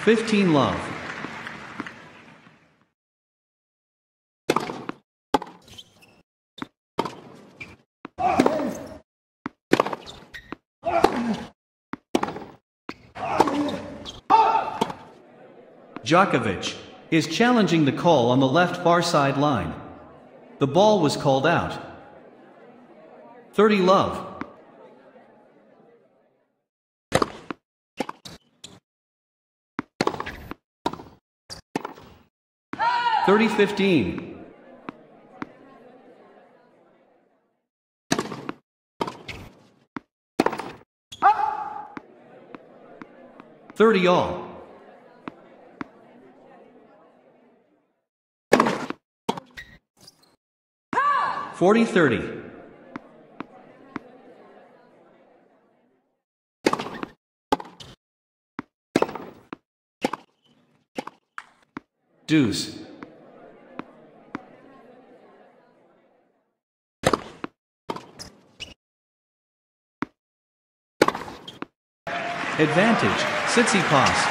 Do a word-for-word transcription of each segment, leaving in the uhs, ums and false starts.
fifteen love. Djokovic is challenging the call on the left far side line. The ball was called out. thirty love. thirty fifteen. thirty all. forty thirty. Deuce. Advantage, Tsitsipas.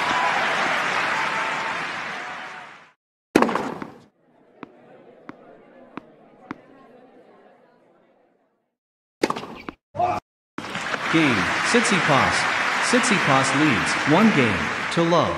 Game, Tsitsipas. Tsitsipas leads, one game, to love.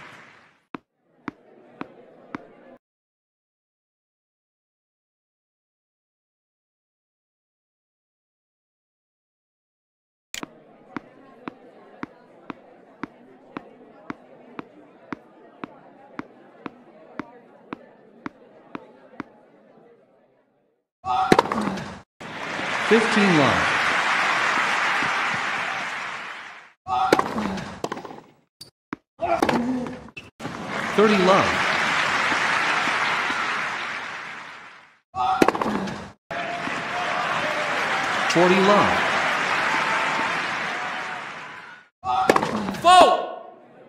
fifteen love. thirty love. forty love. Foul!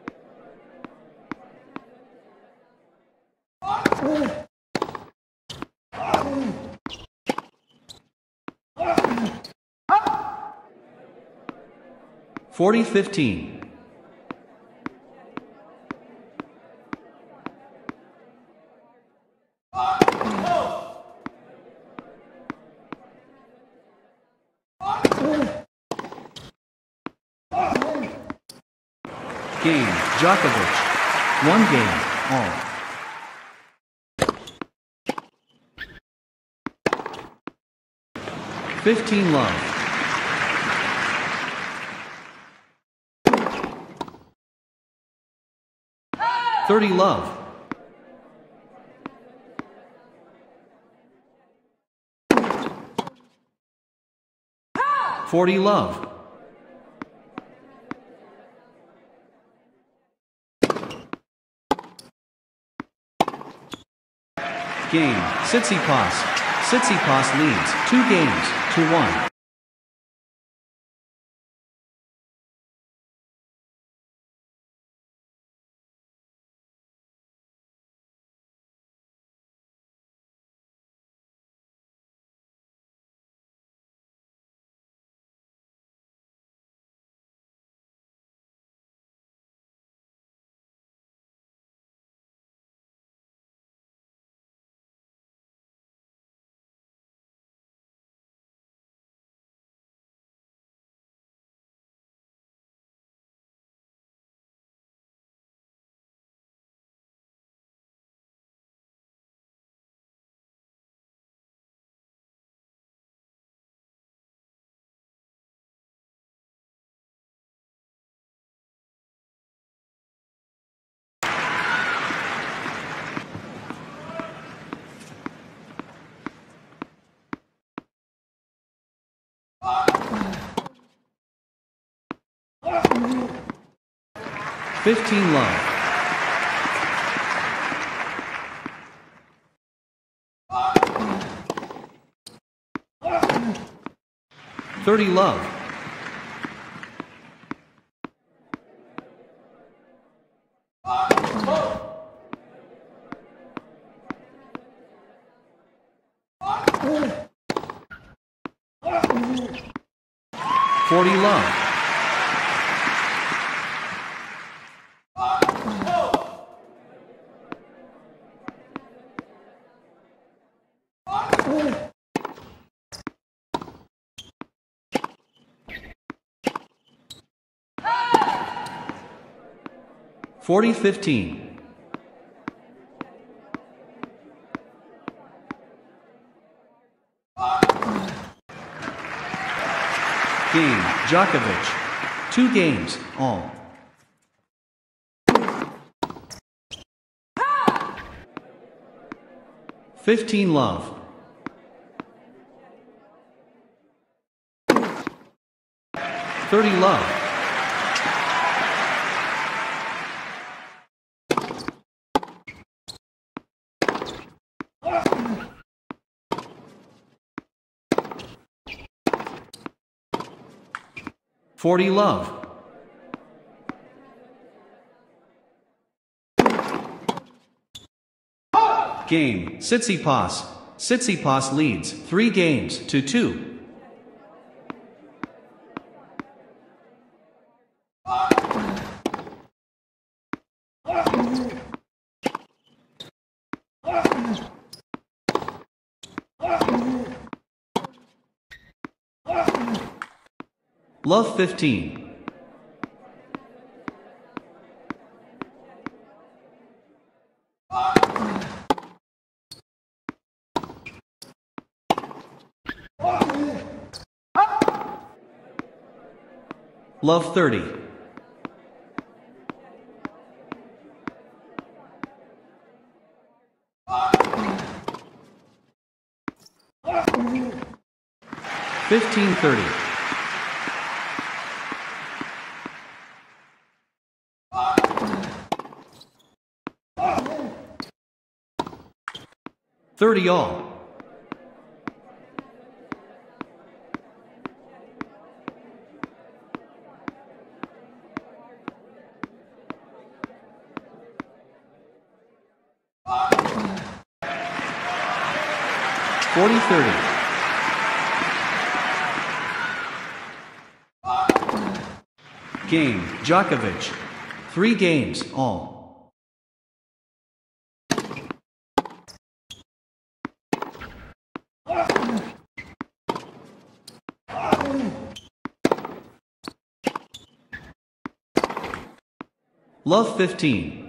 forty fifteen. Game, Djokovic. One game, all. fifteen love. thirty love. forty love. Game, Tsitsipas. Tsitsipas leads, two games, to one. fifteen love. thirty love. forty love. forty fifteen. Game, Djokovic. Two games, all. fifteen love. thirty love. forty love. Game, Tsitsipas. Tsitsipas leads three games to two. Love fifteen. Love thirty. fifteen thirty. thirty all. forty thirty. Game, Djokovic. Three games, all. Love fifteen.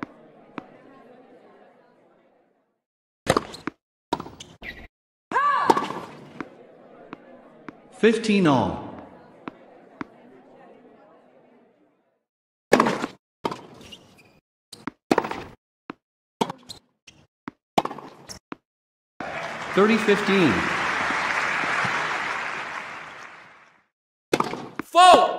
fifteen all. thirty fifteen. Four.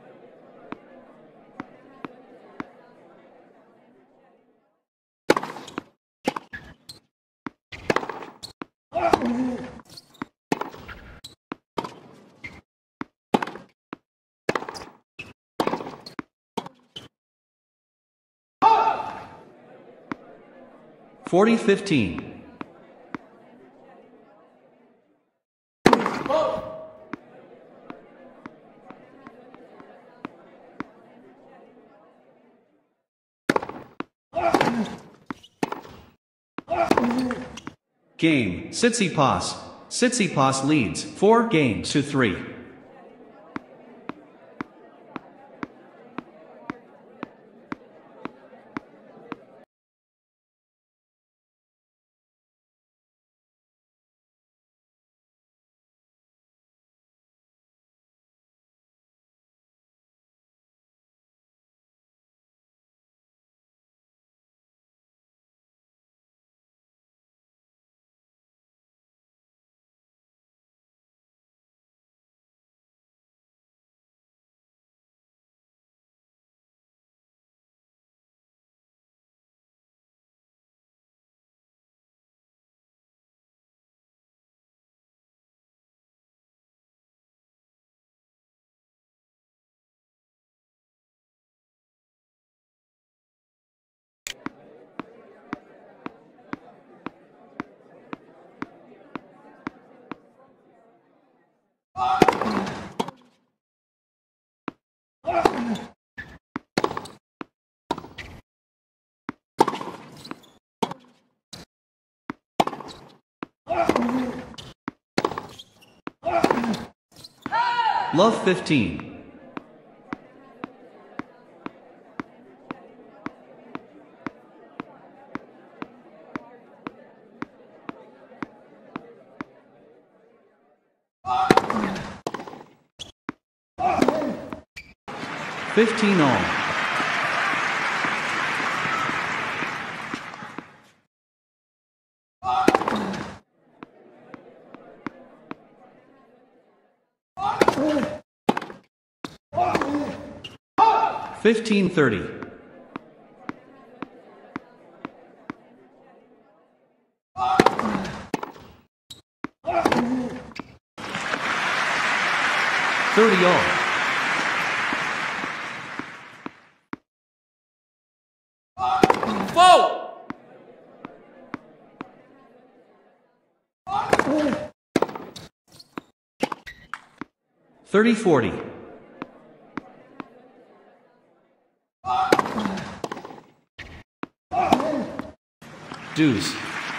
forty fifteen. Game, Tsitsipas. Tsitsipas leads four games to three. Love fifteen. Fifteen all. Fifteen thirty. Thirty all. Whoa! Thirty forty. Deuce.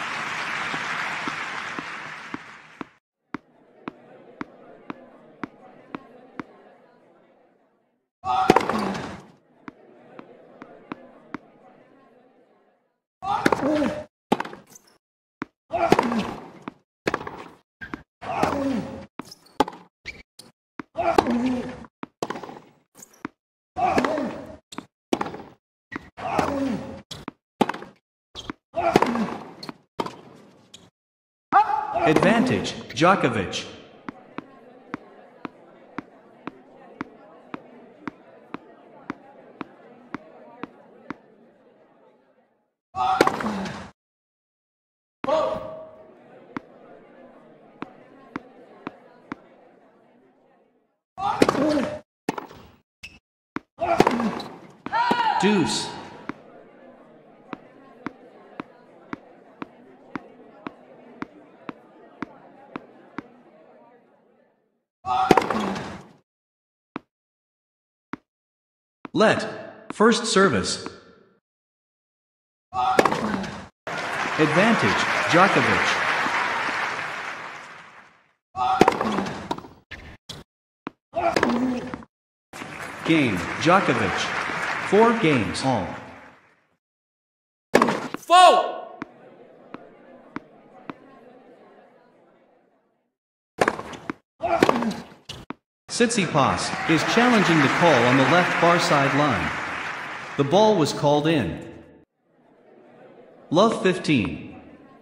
Advantage, Djokovic. Deuce. Let. First service. Advantage, Djokovic. Game, Djokovic. Four games all. Foul! Tsitsipas is challenging the call on the left far side line. The ball was called in. Love fifteen.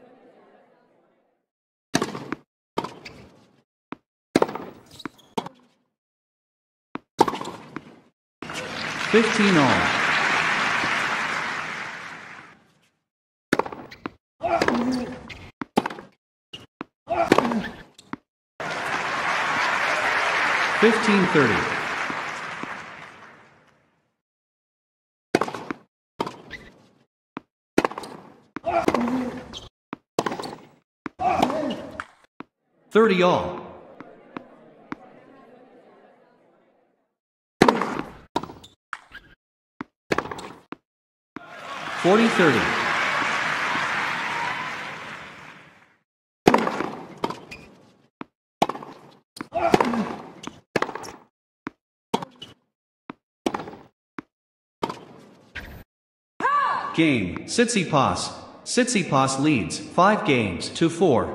Fifteen all. Fifteen thirty. Thirty all. Forty thirty. Game, Tsitsipas. Tsitsipas leads, five games to four.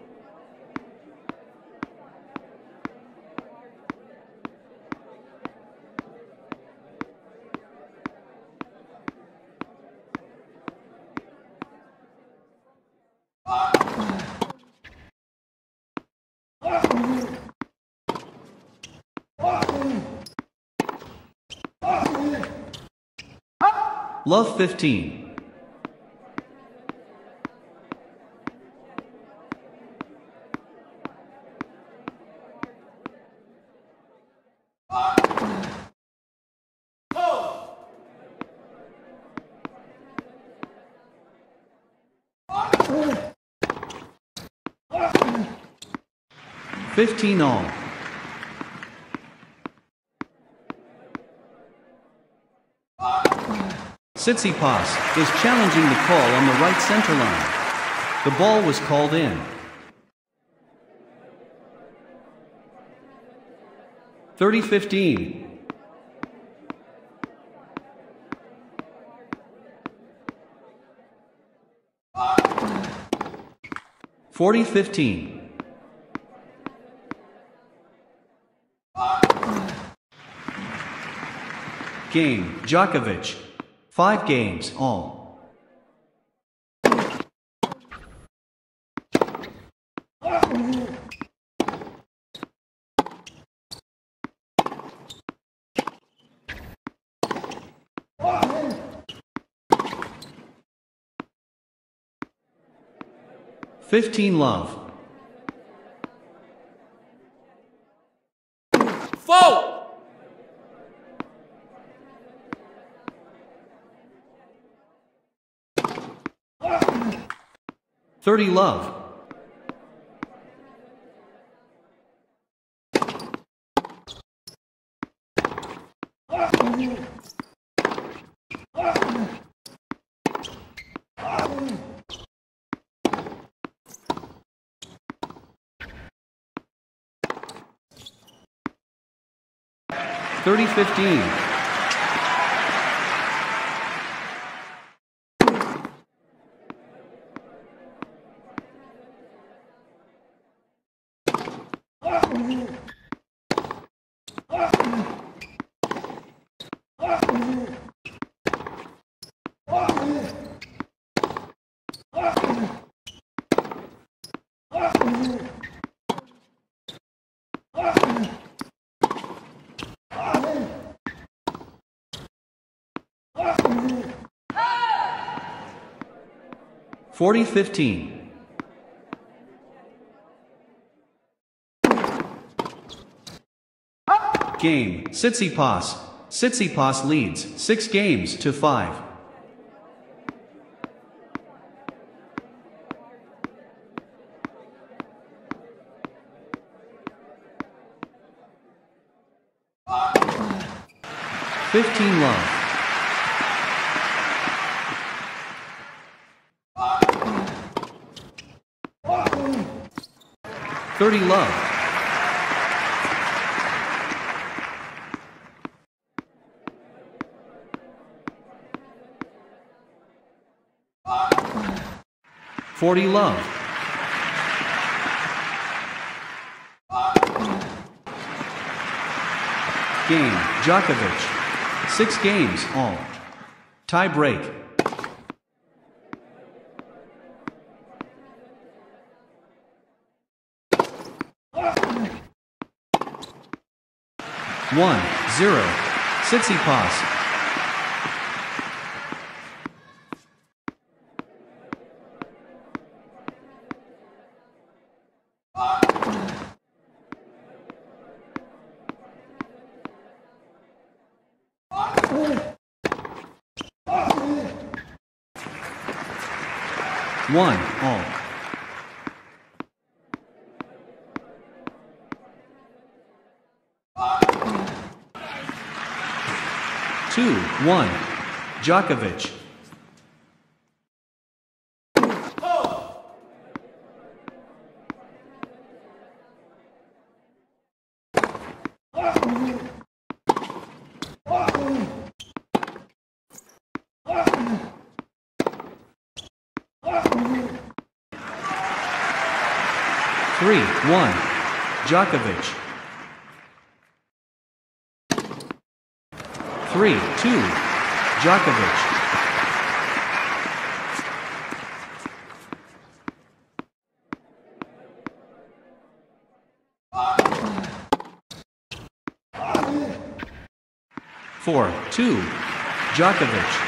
Love fifteen. Fifteen all. Tsitsipas is challenging the call on the right center line. The ball was called in. thirty fifteen. forty fifteen. Game, Djokovic. Five games, all. Fifteen love. Four. Thirty love. Thirty fifteen. Forty fifteen. Game, Tsitsipas. Tsitsipas leads, six games to five. Fifteen love. Thirty love. Forty love. Game, Djokovic. Six games, all. Tie break. One, zero. Tsitsipas. One, all. Two, one. Djokovic. Three, one. Djokovic. Three, two. Djokovic. Four, two. Djokovic.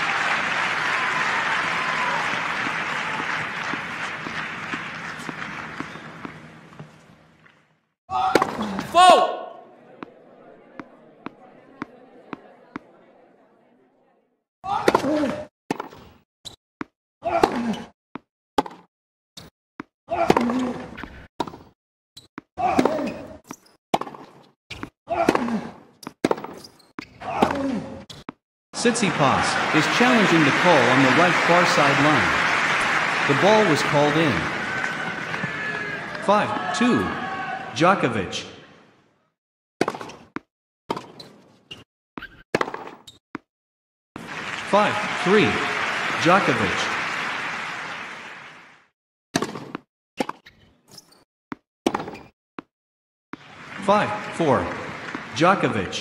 Tsitsipas is challenging the call on the right far side line. The ball was called in. Five, two. Djokovic. five three. Djokovic. five four. Djokovic.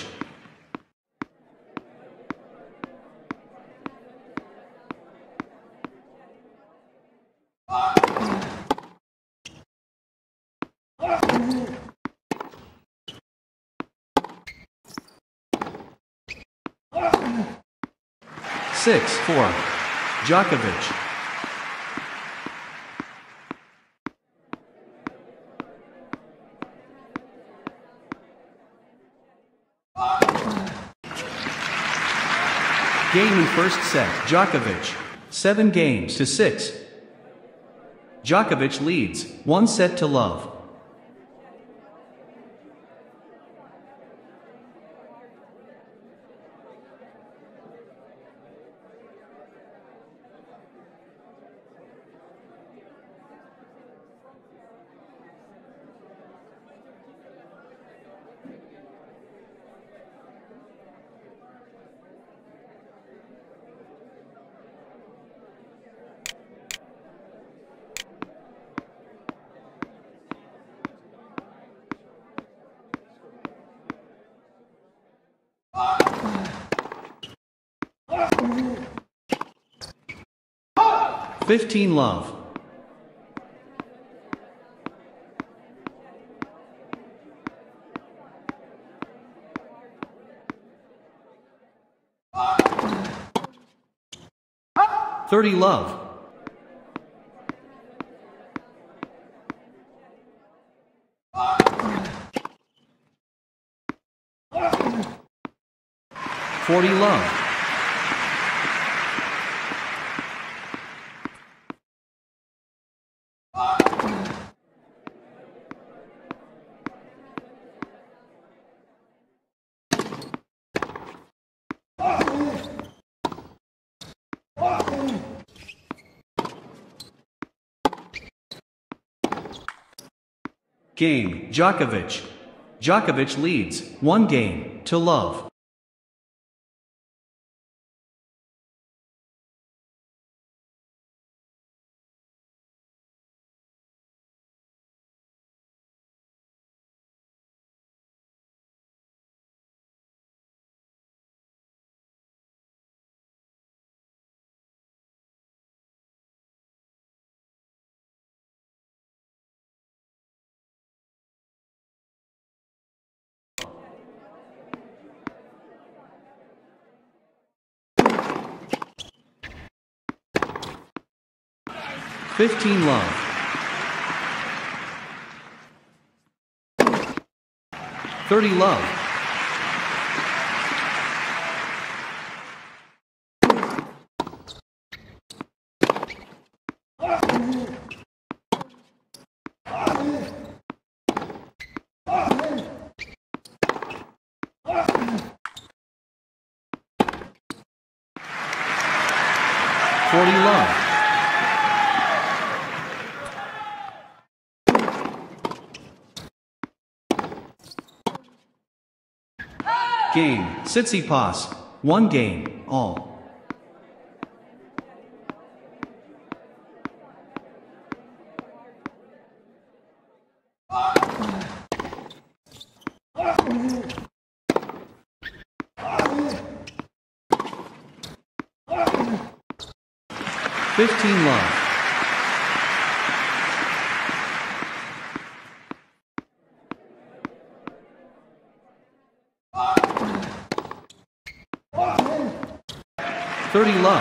six four. Djokovic. Game in first set. Djokovic. seven games to six. Djokovic leads, one set to love. fifteen love. thirty love. forty love. Game. Djokovic. Djokovic leads, one game to love. fifteen love. thirty love. forty love. Game. Tsitsipas. One game, all. fifteen love. thirty love.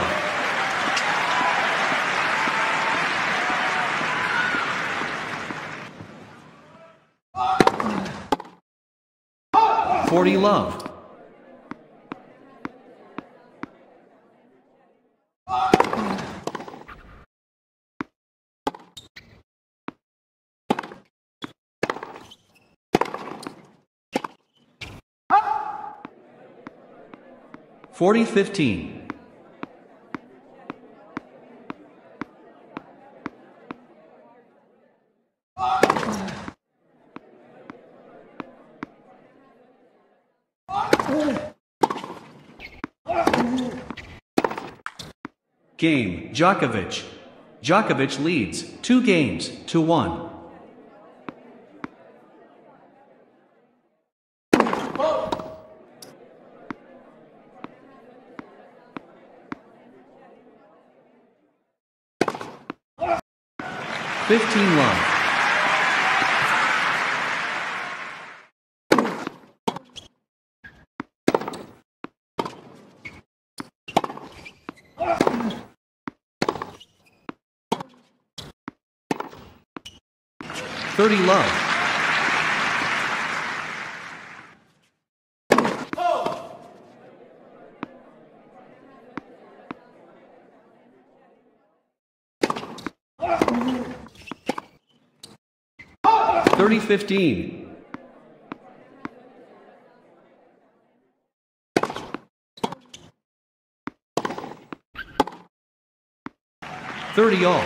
forty love. forty fifteen. Game, Djokovic. Djokovic leads, two games, to one. Fifteen love. Thirty love. Thirty fifteen. Thirty all.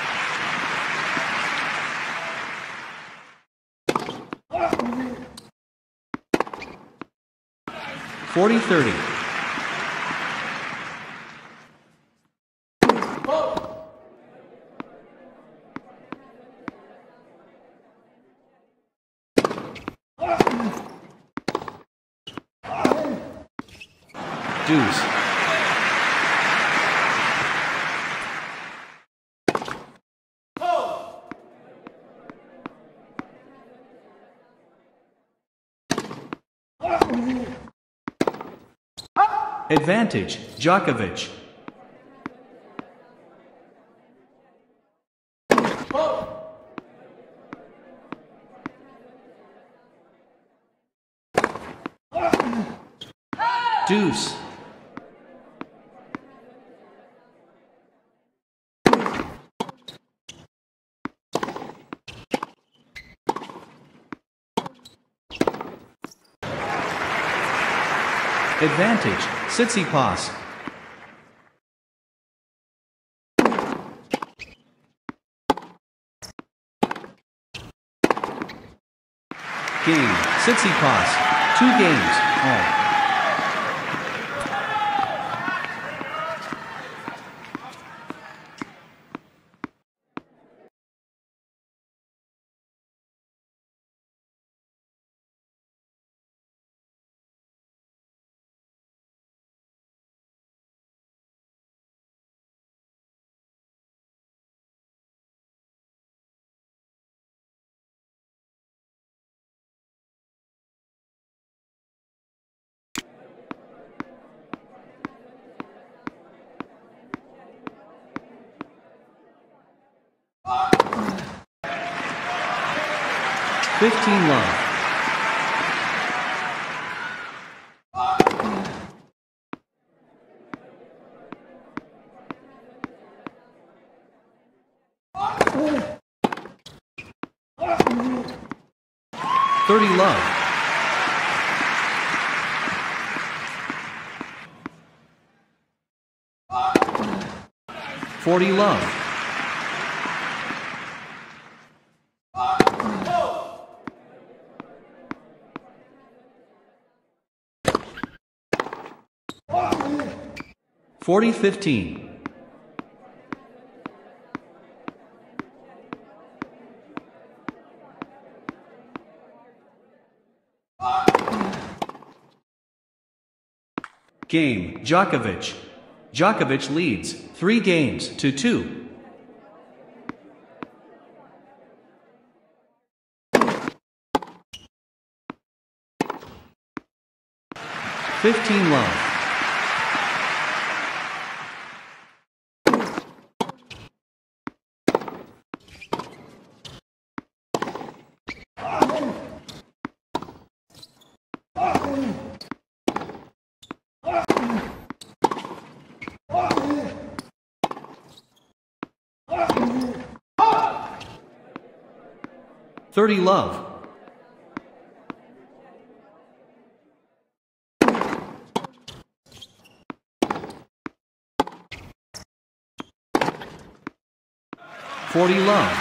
Forty thirty. Deuce. Advantage, Djokovic. Deuce. Advantage, Tsitsipas. Game, Tsitsipas. Two games, all. Fifteen love. Thirty love. Forty love. Forty fifteen. Game, Djokovic. Djokovic leads, three games to two. Fifteen love. Thirty love. Forty love.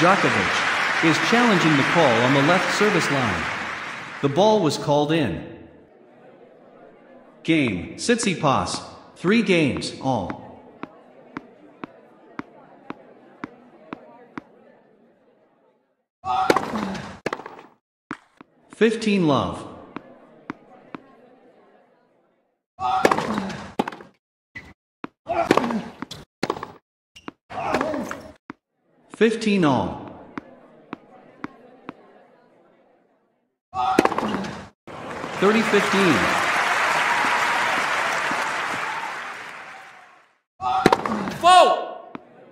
Djokovic, is challenging the call on the left service line. The ball was called in. Game, Tsitsipas, three games, all. fifteen love. fifteen all. thirty fifteen. Foul!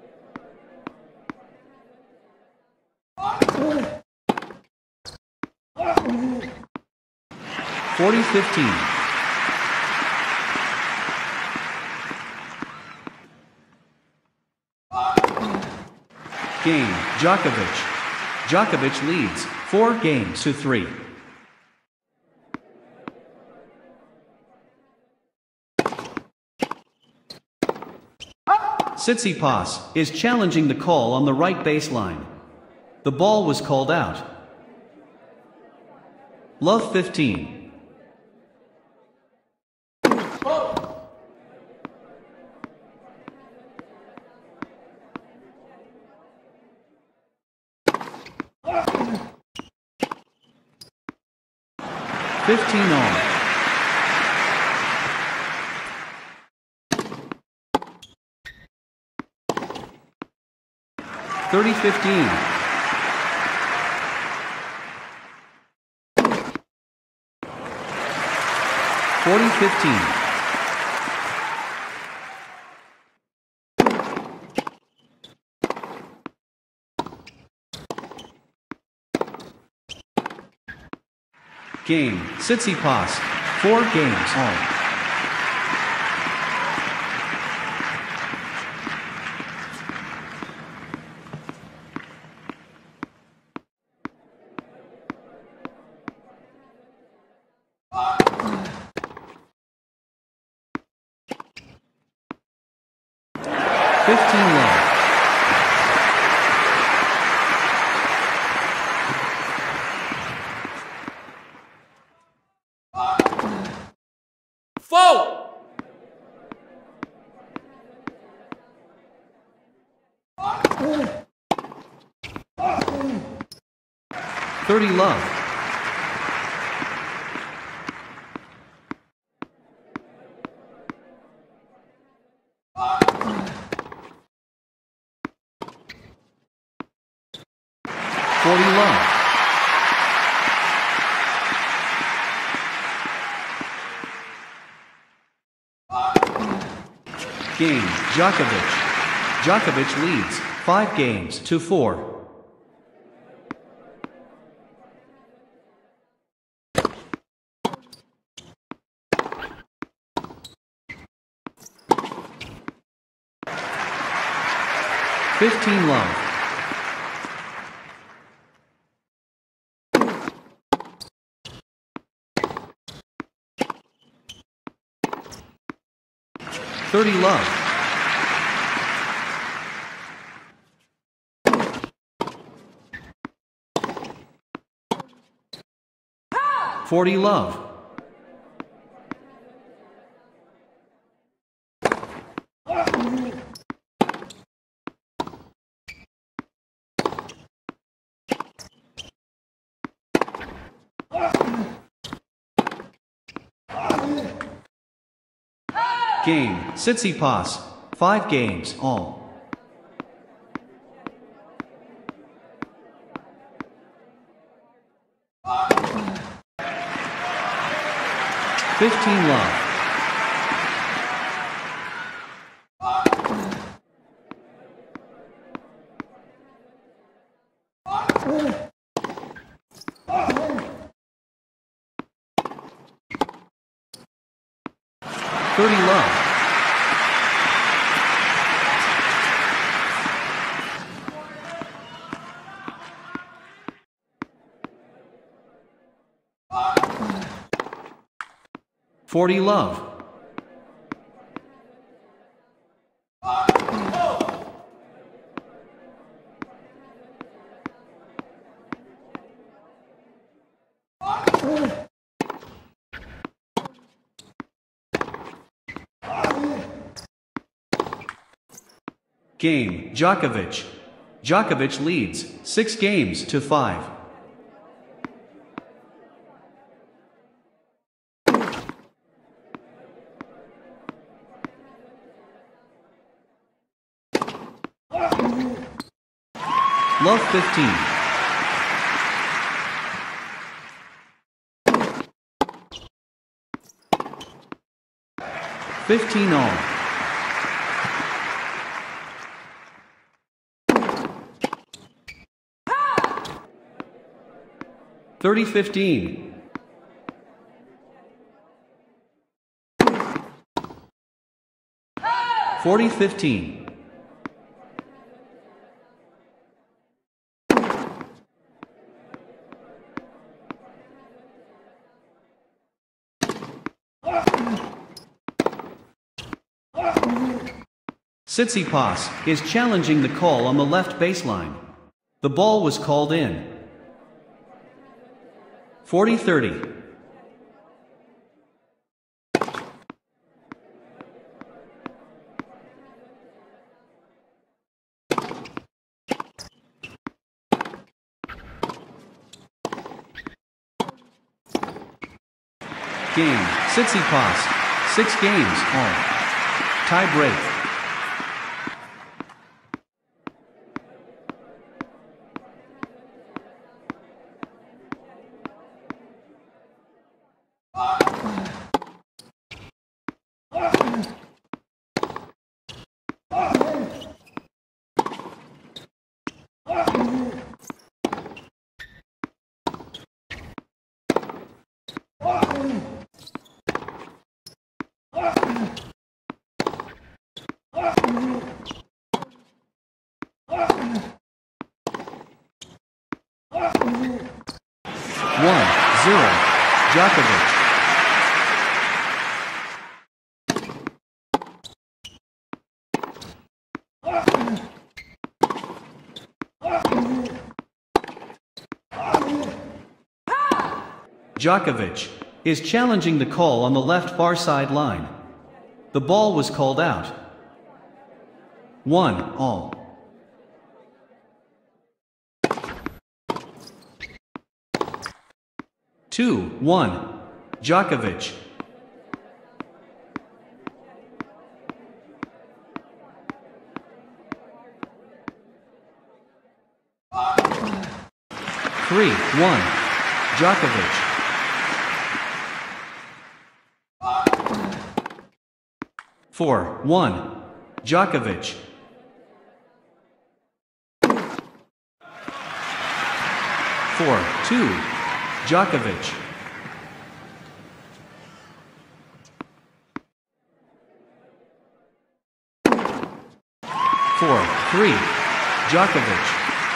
forty fifteen. Game, Djokovic. Djokovic leads, four games to three. Tsitsipas is challenging the call on the right baseline. The ball was called out. Love fifteen. fifteen all. thirty fifteen. forty fifteen. Game, Tsitsipas, four games all. fifteen love. Foul! thirty love. forty love. Game, Djokovic. Djokovic leads, five games to four. fifteen love. thirty love. forty love. Game, Tsitsipas, five games all. fifteen love. thirty love. forty love. Game, Djokovic. Djokovic leads, six games to five. Love fifteen. fifteen all. thirty fifteen. forty fifteen. Tsitsipas is challenging the call on the left baseline. The ball was called in. forty thirty. Game, Tsitsipas, six games all. Tie break. One, zero. Djokovic. Djokovic is challenging the call on the left far side line. The ball was called out. One all. Two, one. Djokovic. Three, one. Djokovic. Four, one. Djokovic. Four, two. Djokovic. Four, three. Djokovic.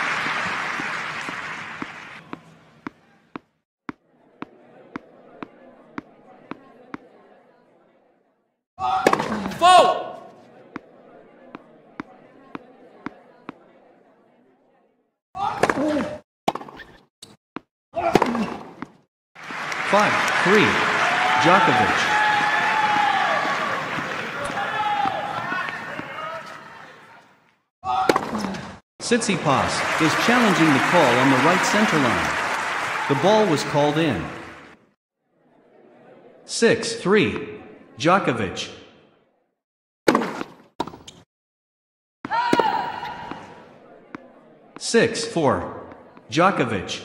Four. Five, three. Djokovic. Tsitsipas is challenging the call on the right center line. The ball was called in. Six, three. Djokovic. Six, four. Djokovic.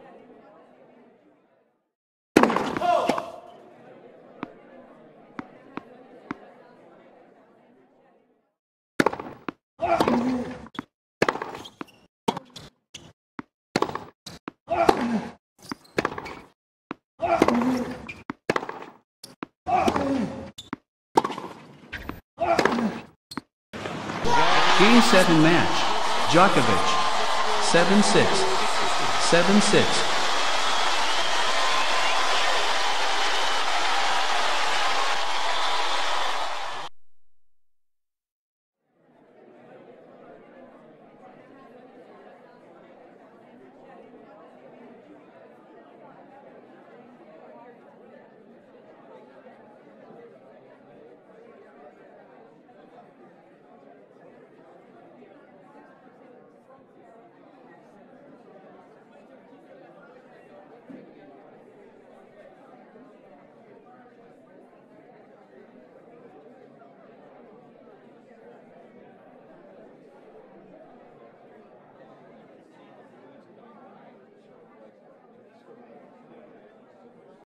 Game seven match. Djokovic. seven six. seven six.